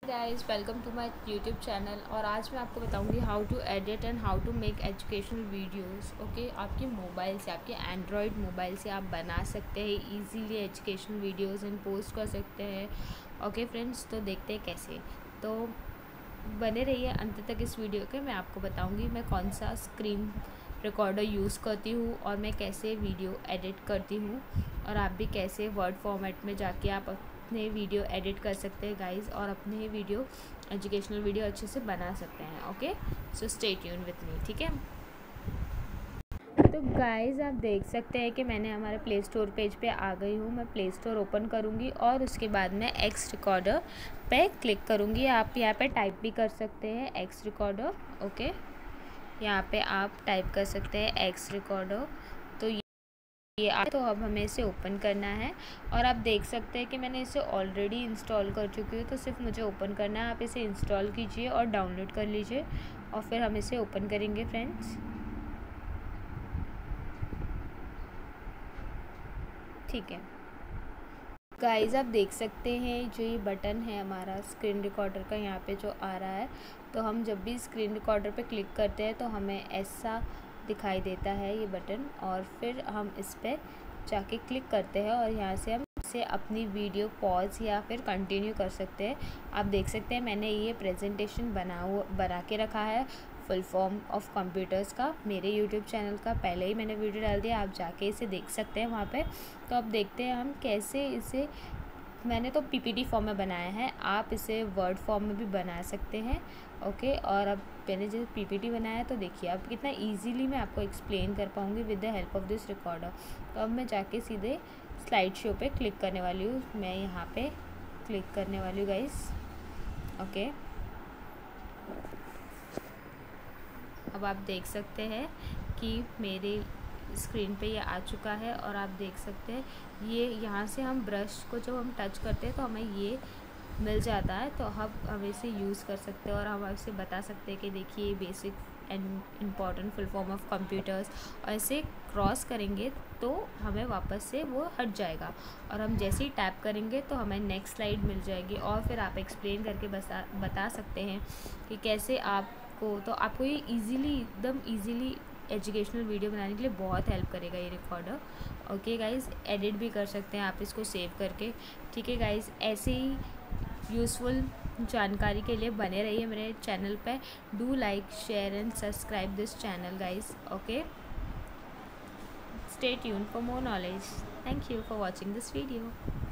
Guys, welcome to my YouTube channel. और आज मैं आपको बताऊंगी how to edit and how to make educational videos. Okay, आपके मोबाइल से, आपके एंड्रॉयड मोबाइल से आप बना सकते हैं easily educational videos and post कर सकते हैं। ओके फ्रेंड्स, तो देखते हैं कैसे। तो बने रहिए अंत तक इस वीडियो के। मैं आपको बताऊंगी मैं कौन सा स्क्रीन रिकॉर्डर यूज़ करती हूँ और मैं कैसे वीडियो एडिट करती हूँ, और आप भी कैसे वर्ड फॉर्मेट में जाके आप अपने वीडियो एडिट कर सकते हैं गाइस, और अपने वीडियो एजुकेशनल वीडियो अच्छे से बना सकते हैं। Okay, so stay tune with me, ठीक है। तो गाइस, आप देख सकते हैं कि मैंने हमारे प्ले स्टोर पेज पे आ गई हूँ। मैं प्ले स्टोर ओपन करूँगी और उसके बाद मैं एक्स रिकॉर्डर पे क्लिक करूँगी। आप यहाँ पे टाइप भी कर सकते हैं एक्स रिकॉर्डर। ओके, यहाँ पे आप टाइप कर सकते हैं एक्स रिकॉर्डर। तो तो अब हमें इसे ओपन करना है, और आप देख सकते हैं कि मैंने इसे ऑलरेडी इंस्टॉल कर चुकी हूँ। तो सिर्फ मुझे ओपन करना है। आप इसे इंस्टॉल कीजिए और डाउनलोड कर लीजिए, और फिर हम इसे ओपन करेंगे फ्रेंड्स। ठीक है गाइस, आप देख सकते हैं जो ये बटन है हमारा स्क्रीन रिकॉर्डर का, यहाँ पे जो आ रहा है, तो हम जब भी स्क्रीन रिकॉर्डर पे क्लिक करते हैं तो हमें ऐसा दिखाई देता है ये बटन, और फिर हम इस पर जाके क्लिक करते हैं और यहाँ से हम से अपनी वीडियो पॉज या फिर कंटिन्यू कर सकते हैं। आप देख सकते हैं मैंने ये प्रेजेंटेशन बना के रखा है फुल फॉर्म ऑफ कंप्यूटर्स का। मेरे यूट्यूब चैनल का पहले ही मैंने वीडियो डाल दिया, आप जाके इसे देख सकते हैं वहाँ पे। तो अब देखते हैं हम कैसे इसे, मैंने तो पीपीटी फॉर्म में बनाया है, आप इसे वर्ड फॉर्म में भी बना सकते हैं। ओके, और अब मैंने जो पीपीटी बनाया तो देखिए अब कितना इजीली मैं आपको एक्सप्लेन कर पाऊँगी with the help of this recorder. तो अब मैं जाके सीधे स्लाइड शो पे क्लिक करने वाली हूँ। मैं यहाँ पे क्लिक करने वाली हूँ गाइस। ओके, अब आप देख सकते हैं कि मेरे स्क्रीन पे ये आ चुका है, और आप देख सकते हैं ये यहाँ से हम ब्रश को जब हम टच करते हैं तो हमें ये मिल जाता है। तो हम इसे यूज़ कर सकते हैं, और हम इसे बता सकते हैं कि देखिए basic and important full form of computers, और इसे क्रॉस करेंगे तो हमें वापस से वो हट जाएगा, और हम जैसे ही टैप करेंगे तो हमें नेक्स्ट स्लाइड मिल जाएगी। और फिर आप एक्सप्लेन करके बता सकते हैं कि कैसे तो आपको ये एकदम ईजीली एजुकेशनल वीडियो बनाने के लिए बहुत हेल्प करेगा ये रिकॉर्डर। ओके गाइज़, एडिट भी कर सकते हैं आप इसको सेव करके। ठीक है गाइज़, ऐसे ही यूज़फुल जानकारी के लिए बने रहिए मेरे चैनल पे। Do like, share and subscribe this channel guys. Okay, stay tune for more knowledge. Thank you for watching this video.